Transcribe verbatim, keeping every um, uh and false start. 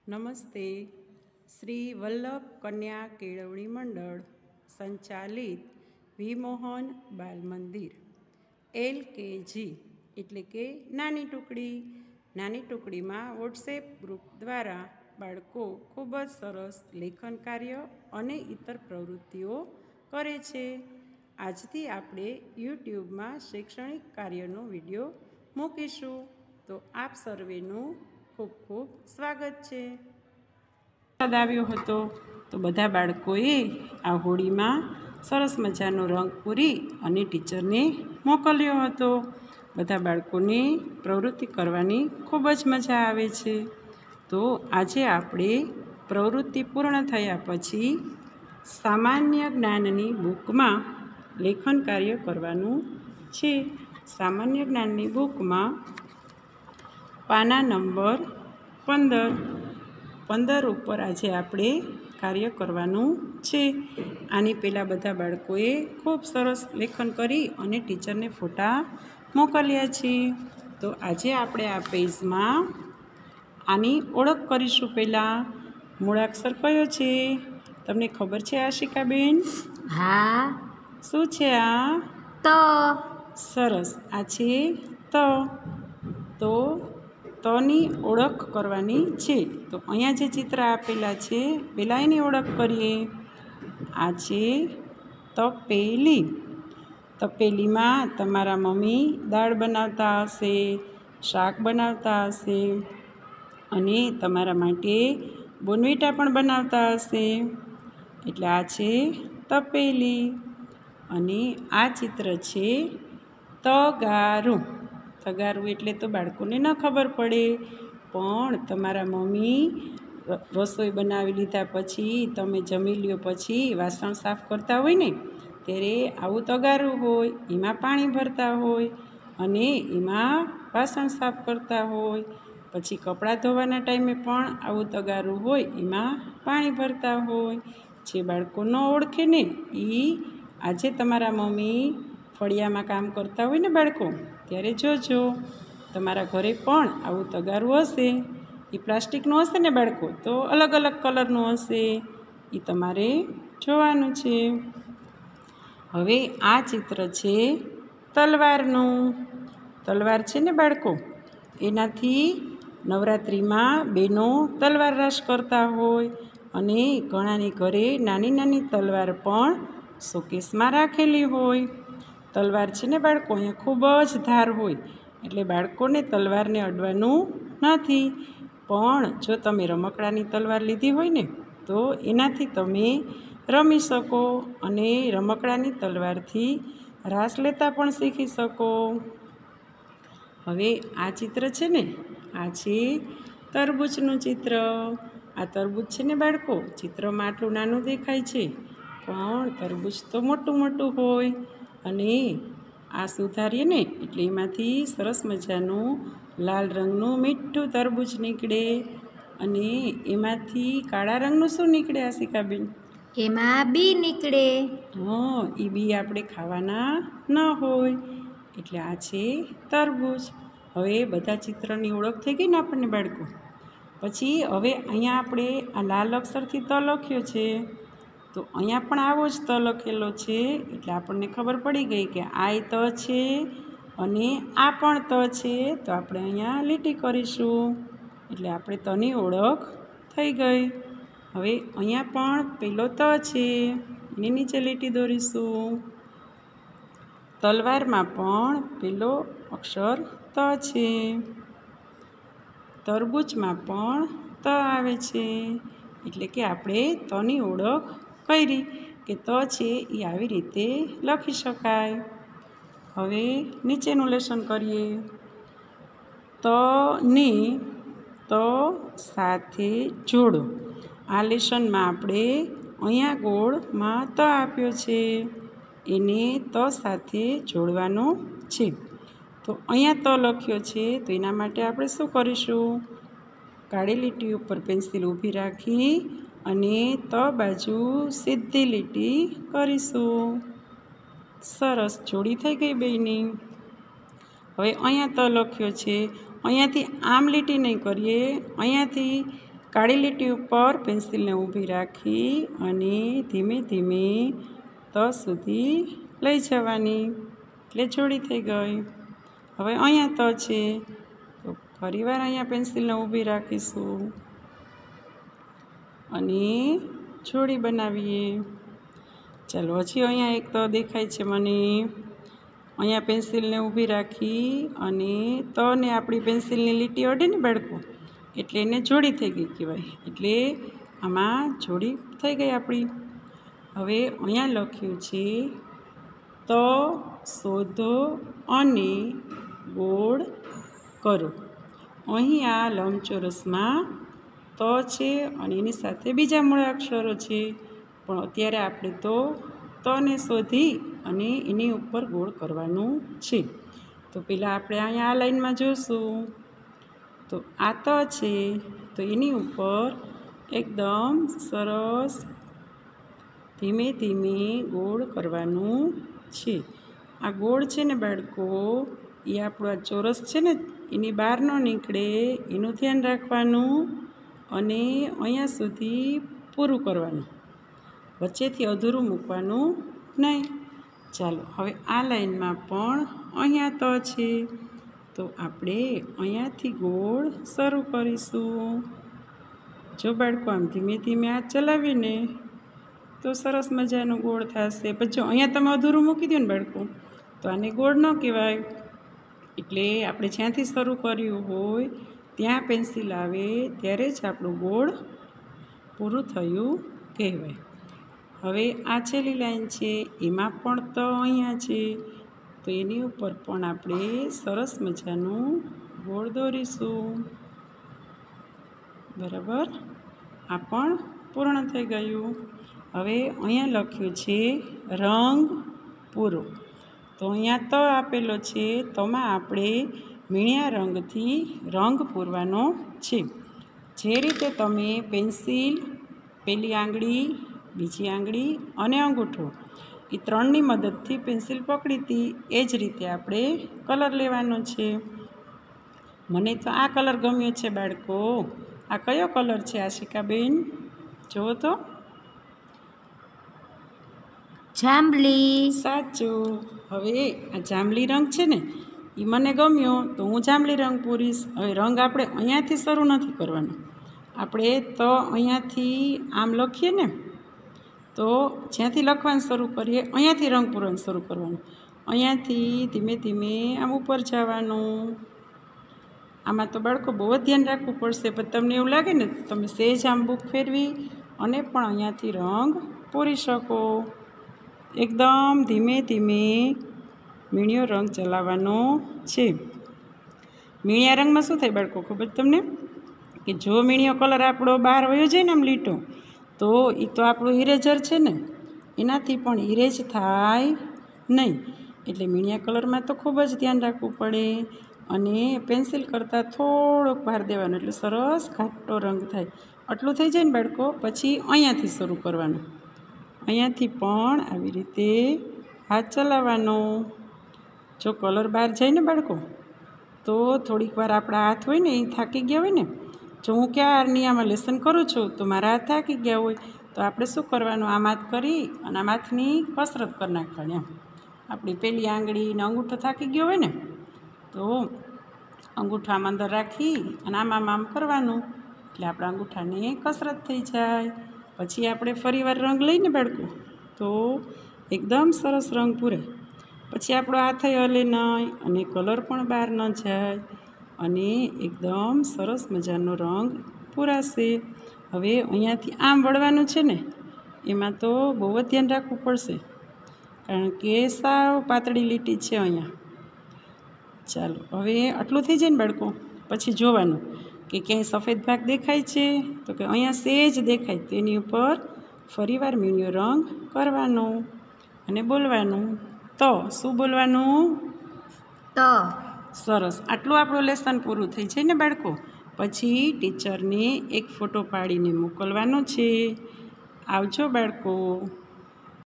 નમસ્તે. શ્રી વલ્લભ કન્યા કેળવણી મંડળ સંચાલિત વી મોહન બાલ મંદિર એલ કે જી એટલે કે નાની ટુકડી. નાની ટુકડીમાં વોટ્સએપ ગ્રુપ દ્વારા બાળકો ખૂબ જ સરસ લેખન કાર્ય અને ઇતર પ્રવૃત્તિઓ કરે છે. આજથી આપણે યુટ્યુબમાં શૈક્ષણિક કાર્યનો વિડીયો મૂકીશું, તો આપ સર્વેનું ખૂબ ખૂબ સ્વાગત છે. આવ્યો હતો તો બધા બાળકોએ આ હોળીમાં સરસ મજાનો રંગ પૂરી અને ટીચરને મોકલ્યો હતો. બધા બાળકોને પ્રવૃત્તિ કરવાની ખૂબ જ મજા આવે છે. તો આજે આપણે પ્રવૃત્તિ પૂર્ણ થયા પછી સામાન્ય જ્ઞાનની બુકમાં લેખન કાર્ય કરવાનું છે. સામાન્ય જ્ઞાનની બુકમાં પાના નંબર પંદર પંદર ઉપર આજે આપણે કાર્ય કરવાનું છે. આની પહેલાં બધા બાળકોએ ખૂબ સરસ લેખન કરી અને ટીચરને ફોટા મોકલ્યા છે. તો આજે આપણે આ પેજમાં આની ઓળખ કરીશું. પહેલાં મૂળાક્ષર કયો છે તમને ખબર છે આશિકાબેન? હા. શું છે આ? તો. સરસ. આ છે ત. તો તની ઓળખ કરવાની છે. તો અહીંયા જે ચિત્ર આપેલા છે પહેલાં એની ઓળખ કરીએ. આ છે તપેલી. તપેલીમાં તમારા મમ્મી દાળ બનાવતા હશે, શાક બનાવતા હશે અને તમારા માટે બોનવીટા પણ બનાવતા હશે. એટલે આ છે તપેલી. અને આ ચિત્ર છે તગારું. તગારું એટલે તો બાળકોને ન ખબર પડે, પણ તમારા મમ્મી રસોઈ બનાવી લીધા પછી, તમે જમી લ્યો પછી વાસણ સાફ કરતા હોય ને, ત્યારે આવું તગારું હોય, એમાં પાણી ભરતા હોય અને એમાં વાસણ સાફ કરતા હોય. પછી કપડાં ધોવાના ટાઈમે પણ આવું તગારું હોય, એમાં પાણી ભરતા હોય. જે બાળકો ન ઓળખે ને એ આજે તમારા મમ્મી ફળિયામાં કામ કરતા હોય ને બાળકો, ત્યારે જોજો તમારા ઘરે પણ આવું તગારું હશે. એ પ્લાસ્ટિકનું હશે ને બાળકો, તો અલગ અલગ કલરનું હશે, એ તમારે જોવાનું છે. હવે આ ચિત્ર છે તલવારનું. તલવાર છે ને બાળકો, એનાથી નવરાત્રિમાં બહેનો તલવાર રાસ કરતા હોય અને ઘણાની ઘરે નાની નાની તલવાર પણ શોકેસમાં રાખેલી હોય. તલવાર છે ને બાળકો, અહીંયા ખૂબ જ ધાર હોય, એટલે બાળકોને તલવારને અડવાનું નથી. પણ જો તમે રમકડાની તલવાર લીધી હોય ને, તો એનાથી તમે રમી શકો અને રમકડાની તલવારથી રાસ લેતા પણ શીખી શકો. હવે આ ચિત્ર છે ને, આ છે તરબૂચનું ચિત્ર. આ તરબૂચ છે ને બાળકો, ચિત્રમાં આટલું નાનું દેખાય છે, પણ તરબૂચ તો મોટું મોટું હોય. અને આ સુધારીએ ને એટલે એમાંથી સરસ મજાનું લાલ રંગનું મીઠું તરબૂચ નીકળે. અને એમાંથી કાળા રંગનું શું નીકળે આશિકાબેન? એમાં બી નીકળે. હા, એ બી આપણે ખાવાના ન હોય. એટલે આ છે તરબૂચ. હવે બધા ચિત્રની ઓળખ થઈ ગઈ ને આપણને બાળકો. પછી હવે અહીંયા આપણે આ લાલ અક્ષરથી ત લખ્યો છે, તો અહીંયા પણ આવો જ ત લખેલો છે. એટલે આપણને ખબર પડી ગઈ કે આ ત છે અને આ પણ ત છે. તો આપણે અહીંયા લીટી કરીશું, એટલે આપણે તની ઓળખ થઈ ગઈ. હવે અહીંયા પણ પેલો ત છે, એની નીચે લીટી દોરીશું. તલવારમાં પણ પેલો અક્ષર ત છે. તરબૂચમાં પણ ત આવે છે, એટલે કે આપણે તની ઓળખ કરી કે ત છે એ આવી રીતે લખી શકાય. હવે નીચેનું લેશન કરીએ. તને ત સાથે જોડો. આ લેશનમાં આપણે અહીંયા ગોળમાં ત આપ્યો છે, એને ત સાથે જોડવાનો છે. તો અહીંયા ત લખ્યો છે, તો એના માટે આપણે શું કરીશું? કાળી લીટી ઉપર પેન્સિલ ઊભી રાખી અને ત બાજુ સીધી લીટી કરીશું. સરસ, જોડી થઈ ગઈ બેયની. હવે અહીંયા ત લખ્યો છે, અહીંયાથી આમ લીટી નહીં કરીએ, અહીંયાથી કાળી લીટી ઉપર પેન્સિલને ઊભી રાખી અને ધીમે ધીમે ત સુધી લઈ જવાની, એટલે જોડી થઈ ગઈ. હવે અહીંયા ત છે તો ફરીવાર અહીંયા પેન્સિલને ઊભી રાખીશું અને જોડી બનાવીએ. ચાલો, હજી અહીંયા એક ત દેખાય છે મને. અહીંયા પેન્સિલને ઊભી રાખી અને તને આપણી પેન્સિલની લીટી અડે ને બાળકો, એટલે એને જોડી થઈ ગઈ કહેવાય. એટલે આમાં જોડી થઈ ગઈ આપણી. હવે અહીંયા લખ્યું છે ત શોધો અને ગોળ કરો. અહીં આ લંબચોરસમાં ત છે અને એની સાથે બીજા મૂળાક્ષરો છે, પણ અત્યારે આપણે તો તને શોધી અને એની ઉપર ગોળ કરવાનું છે. તો પહેલાં આપણે અહીંયા આ લાઈનમાં જોઈશું. તો આ ત છે તો એની ઉપર એકદમ સરસ ધીમે ધીમે ગોળ કરવાનું છે. આ ગોળ છે ને બાળકો, એ આપણું આ ચોરસ છે ને એની બહાર ન નીકળે એનું ધ્યાન રાખવાનું અને અહીંયા સુધી પૂરું કરવાનું, વચ્ચેથી અધૂરું મૂકવાનું નહીં. ચાલો, હવે આ લાઈનમાં પણ અહીંયા ત છે તો આપણે અહીંયાથી ગોળ શરૂ કરીશું. જો બાળકો આમ ધીમે ધીમે હાથ ચલાવીને તો સરસ મજાનો ગોળ થશે. પછી જો અહીંયા તમે અધૂરું મૂકી દો ને બાળકો, તો આને ગોળ ન કહેવાય. એટલે આપણે જ્યાંથી શરૂ કર્યું હોય ત્યાં પેન્સિલ આવે ત્યારે જ આપણું ગોળ પૂરું થયું કહેવાય. હવે આ છેલ્લી લાઈન છે એમાં પણ ત અહીંયા છે તો એની ઉપર પણ આપણે સરસ મજાનું ગોળ દોરીશું. બરાબર, આ પણ પૂર્ણ થઈ ગયું. હવે અહીંયા લખ્યું છે રંગ પૂરો. તો અહીંયા ત આપેલો છે, તોમાં આપણે મીણ્યા રંગથી રંગ પૂરવાનો છે. જે રીતે તમે પેન્સિલ, પહેલી આંગળી, બીજી આંગળી અને અંગૂઠો એ ત્રણની મદદથી પેન્સિલ પકડી હતી એ જ રીતે આપણે કલર લેવાનો છે. મને તો આ કલર ગમ્યો છે બાળકો. આ કયો કલર છે આશિકાબેન? જુઓ તો. જાંબલી. સાચું. હવે આ જાંબલી રંગ છે ને એ મને ગમ્યો તો હું જાંબલી રંગ પૂરીશ. હવે રંગ આપણે અહીંયાથી શરૂ નથી કરવાનો. આપણે તો અહીંયાથી આમ લખીએ ને તો જ્યાંથી લખવાનું શરૂ કરીએ અહીંયાથી રંગ પૂરવાનું શરૂ કરવાનું. અહીંયાથી ધીમે ધીમે આમ ઉપર જવાનું. આમાં તો બાળકો બહુ જ ધ્યાન રાખવું પડશે, પણ તમને એવું લાગે ને તમે સહેજ આમ બુક ફેરવી અને પણ અહીંયાથી રંગ પૂરી શકો. એકદમ ધીમે ધીમે મીણિયો રંગ ચલાવવાનો છે. મીણિયા રંગમાં શું થાય બાળકો ખબર તમને? કે જો મીણિયો કલર આપણો બહાર વયો જાય ને આમ લીટો, તો એ તો આપણું ઇરેઝર છે ને એનાથી પણ ઇરેજ થાય નહીં. એટલે મીણિયા કલરમાં તો ખૂબ જ ધ્યાન રાખવું પડે અને પેન્સિલ કરતાં થોડોક ભાર દેવાનો એટલે સરસ ઘાટો રંગ થાય. આટલું થઈ જાય ને બાળકો, પછી અહીંયાથી શરૂ કરવાનું. અહીંયાથી પણ આવી રીતે હાથ ચલાવવાનો. જો કલર બહાર જાય ને બાળકો તો થોડીક વાર આપણા હાથ હોય ને એ થાકી ગયા હોય ને, જો હું ક્યારની આમાં લેસન કરું છું તો મારા હાથ થાકી ગયા હોય તો આપણે શું કરવાનું, આમ હાથ કરી અને આમ હાથની કસરત કરી નાખવાની. એમ આપણી પહેલી આંગળીને અંગૂઠો થાકી ગયો હોય ને તો અંગૂઠો આમ અંદર રાખી અને આમ આમ આમ કરવાનું એટલે આપણા અંગૂઠાને કસરત થઈ જાય. પછી આપણે ફરીવાર રંગ લઈને બાળકો તો એકદમ સરસ રંગ પૂરે. પછી આપણો હાથ હલે નહીં અને કલર પણ બહાર ન જાય અને એકદમ સરસ મજાનો રંગ પૂરાશે. હવે અહીંયાથી આમ વળવાનું છે ને એમાં તો બહુ જ ધ્યાન રાખવું પડશે, કારણ કે સાવ પાતળી લીટી છે અહીંયા. ચાલો, હવે આટલું થઈ જાય ને બાળકો, પછી જોવાનું કે ક્યાંય સફેદ ભાગ દેખાય છે તો કે અહીંયા સહેજ દેખાય તેની ઉપર ફરીવાર મીણિયો રંગ કરવાનો અને બોલવાનું તો. શું બોલવાનું? તો. સરસ. આટલું આપણું લેસન પૂરું થઈ જાય ને બાળકો, પછી ટીચરને એક ફોટો પાડીને મોકલવાનો છે. આવજો બાળકો.